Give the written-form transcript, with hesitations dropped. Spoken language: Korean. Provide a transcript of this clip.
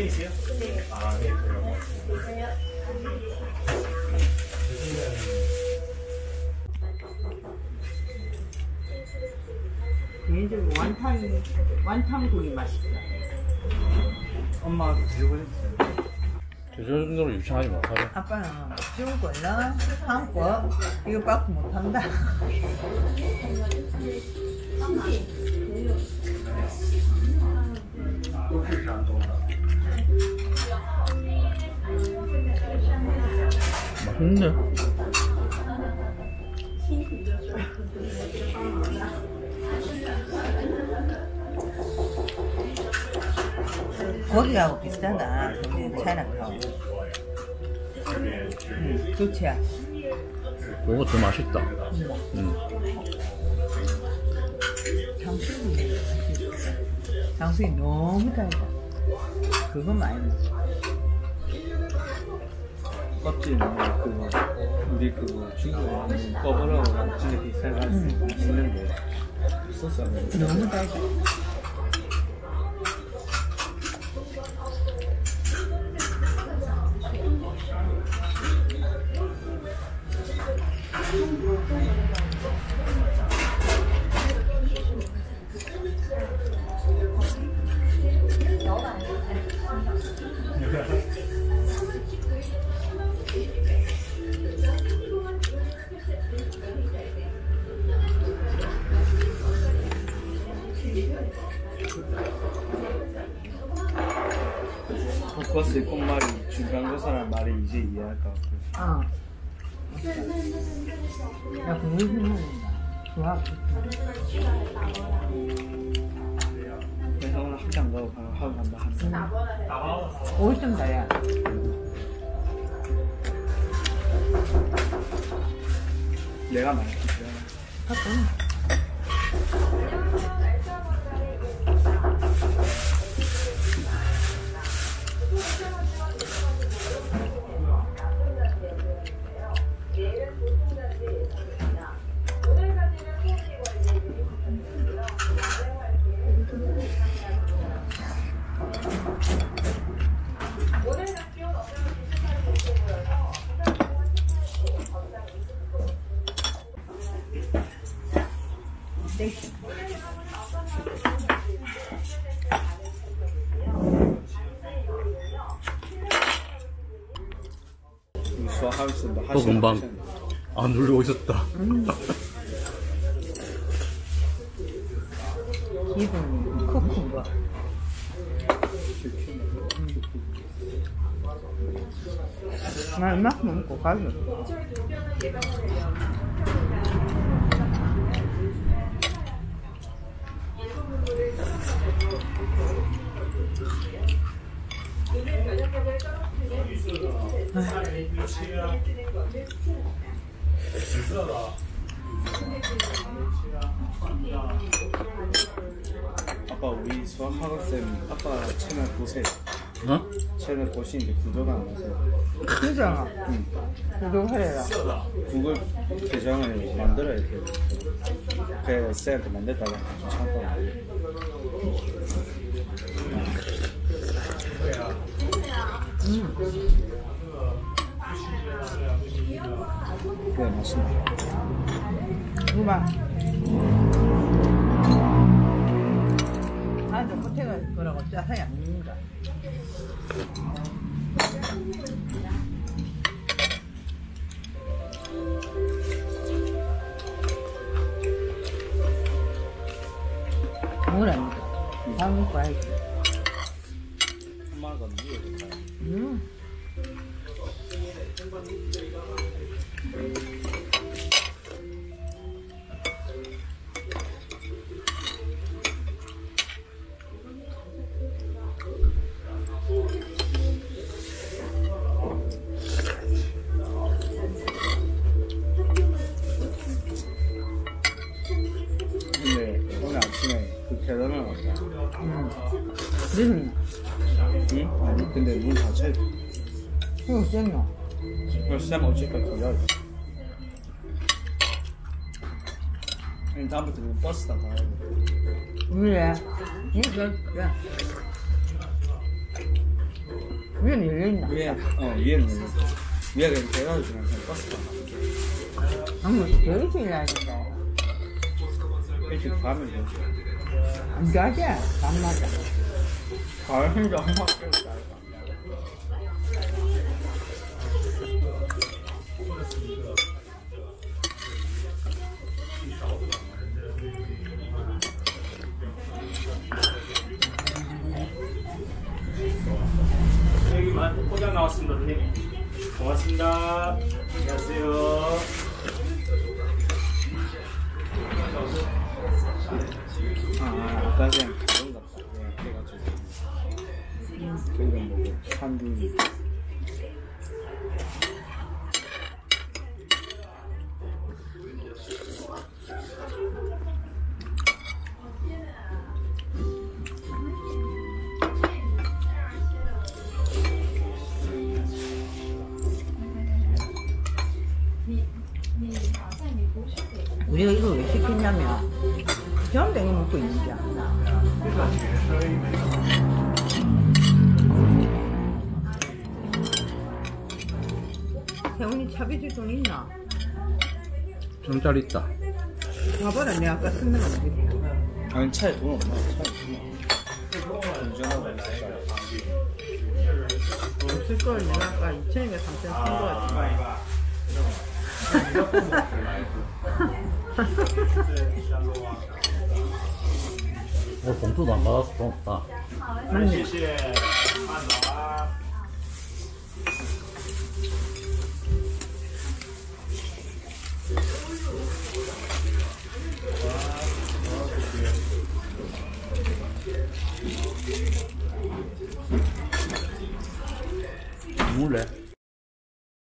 있어요? 네. 아, 네. 개인적으로 완탕국이 맛있다. 엄마가 드셔보셨어요? 저 정도로 유창하지 못하죠. 아빠는 중국이나 한국 이거 밖에 못한다. 맛있는데? 거기하고 비슷하다. 차이나타운. 좋지. 이거 더 맛있다. 장수이 너무 달다. 그건 많이 먹어. 껍질은 우리 중국에 꺼버라고 진짜 비싸가지고 있는데 소스는 너무 달다. 포커스의 꽃말이 중간고사란 말이 이제 이해할 것 같고. 어. 야, 그거 먹는다. 좋아. 그래서 오늘 학장 가고 하고 간다 한다. 5점 다야. 내가 말했지. 또 금방 안 눌리고 있었다. 기분 큰 거. 나 이만큼 먹고 가죠. 아빠 우리 수학학원쌤 아빠 채널 보세요. 어? 채널 보시는데 구독 안 하세요? 진짜? 응. 구독해라. 구글 계정을 만들어야 돼요. 그 쌤한테 만들다가 참고. 네, 맛있네. 이거 봐. 아, 저 호텔가 거라고 짜서 안 먹는다. 뭐랍니까? 다 먹고 와야지. 엄마가 누구예요? 근데 오늘 아침에 그 계단을 왔다. 응. 응? 아니 근데 문 닫혀 있어. 이거 쎄노? 그럼 쌤 어찌까지 기다려. 아니 다음부터 버스 타고 가야 돼. 왜? 이거 야. 위에는 열려있나? 위에는 위에가 이렇게 해가지고 그냥 버스가 아무 여기서 일해야 된다. 일찍 가면 되지. 안 좋아하지? 밤마다. 가을 혼자 엄마 깨우다. 여기만 포장 나왔습니다, 선생님. 고맙습니다. 안녕하세요. 아까 그냥 그런 것 같다. 그냥 해가지고. 그냥 뭐고, 산두. 우리가 이걸 왜 시켰냐면 현병이 먹고 있는 게 아니라 세훈이 차비줄 돈 있나? 점짜리 있다. 봐봐라 내가 아까 쓴 거 어디 아니, 차에 돈 없나? 차에 돈 없나? 운전하고 있을까요? 없을 걸 내가 아까 2,000원인가 3,000원 쓴거 같아. 오늘 봉투도 안 받아서 돈 없다. 맞네. 谢谢，慢走啊。 물래.